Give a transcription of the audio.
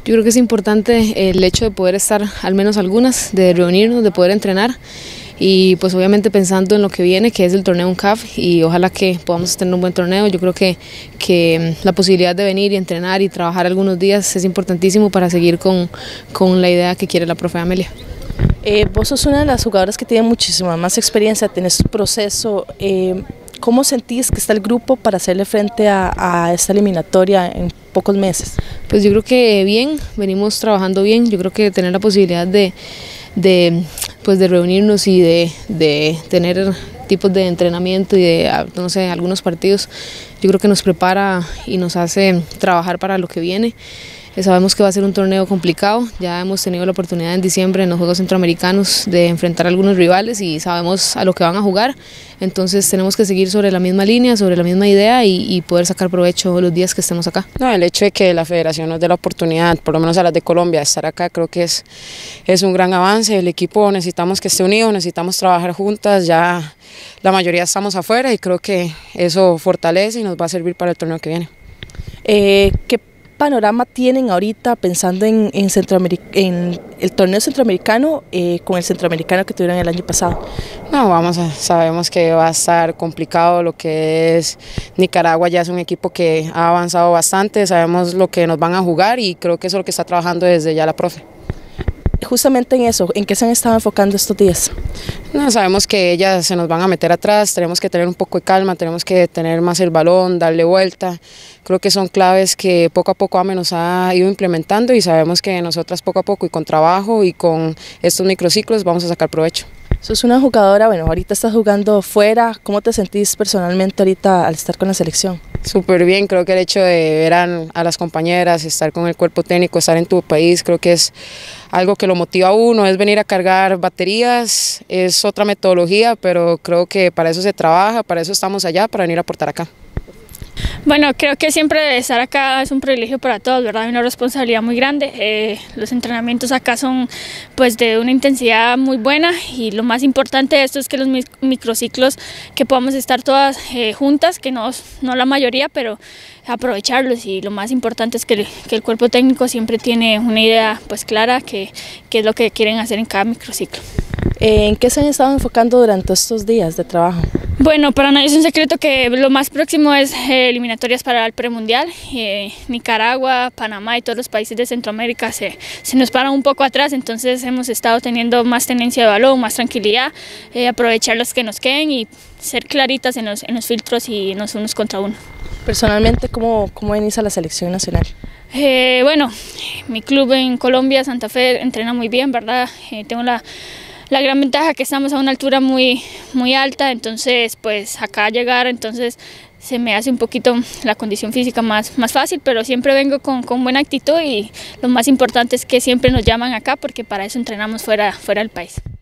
Yo creo que es importante el hecho de poder estar, al menos algunas, de reunirnos, de poder entrenar y pues obviamente pensando en lo que viene, que es el torneo UNCAF, y ojalá que podamos tener un buen torneo. Yo creo que la posibilidad de venir y entrenar y trabajar algunos días es importantísimo para seguir con la idea que quiere la profe Amelia. Vos sos una de las jugadoras que tiene muchísima más experiencia, tenés tu proceso. ¿Cómo sentís que está el grupo para hacerle frente a esta eliminatoria en pocos meses? Pues yo creo que bien, venimos trabajando bien. Yo creo que tener la posibilidad de reunirnos y de tener tipos de entrenamiento y de, no sé, algunos partidos, yo creo que nos prepara y nos hace trabajar para lo que viene. Sabemos que va a ser un torneo complicado, ya hemos tenido la oportunidad en diciembre en los Juegos Centroamericanos de enfrentar a algunos rivales y sabemos a lo que van a jugar, entonces tenemos que seguir sobre la misma línea, sobre la misma idea y poder sacar provecho los días que estemos acá. No, el hecho de que la federación nos dé la oportunidad, por lo menos a las de Colombia, de estar acá, creo que es un gran avance. El equipo necesitamos que esté unido, necesitamos trabajar juntas, ya la mayoría estamos afuera y creo que eso fortalece y nos va a servir para el torneo que viene. ¿Qué panorama tienen ahorita pensando en el torneo centroamericano con el centroamericano que tuvieron el año pasado? No, sabemos que va a estar complicado lo que es Nicaragua, ya es un equipo que ha avanzado bastante, sabemos lo que nos van a jugar y creo que eso es lo que está trabajando desde ya la profe. Justamente en eso, ¿en qué se han estado enfocando estos días? No, sabemos que ellas se nos van a meter atrás, tenemos que tener un poco de calma, tenemos que tener más el balón, darle vuelta. Creo que son claves que poco a poco AME nos ha ido implementando y sabemos que nosotras poco a poco y con trabajo y con estos microciclos vamos a sacar provecho. Sos una jugadora, bueno, ahorita estás jugando fuera, ¿cómo te sentís personalmente ahorita al estar con la selección? Súper bien, creo que el hecho de ver a las compañeras, estar con el cuerpo técnico, estar en tu país, creo que es algo que lo motiva a uno, es venir a cargar baterías, es otra metodología, pero creo que para eso se trabaja, para eso estamos allá, para venir a aportar acá. Bueno, creo que siempre estar acá es un privilegio para todos, ¿verdad? Hay una responsabilidad muy grande. Los entrenamientos acá son pues de una intensidad muy buena y lo más importante de esto es que los microciclos, que podamos estar todas juntas, que no la mayoría, pero aprovecharlos, y lo más importante es que el cuerpo técnico siempre tiene una idea pues clara que es lo que quieren hacer en cada microciclo. ¿En qué se han estado enfocando durante estos días de trabajo? Bueno, para nadie es un secreto que lo más próximo es eliminatorias para el premundial. Nicaragua, Panamá y todos los países de Centroamérica se nos paran un poco atrás, entonces hemos estado teniendo más tenencia de balón, más tranquilidad, aprovechar los que nos queden y ser claritas en los filtros y en los unos contra uno. Personalmente, ¿cómo venís a la selección nacional? Bueno, mi club en Colombia, Santa Fe, entrena muy bien, ¿verdad? Tengo la gran ventaja que estamos a una altura muy alta, entonces pues acá llegar, entonces se me hace un poquito la condición física más fácil, pero siempre vengo con buena actitud y lo más importante es que siempre nos llaman acá porque para eso entrenamos fuera del país.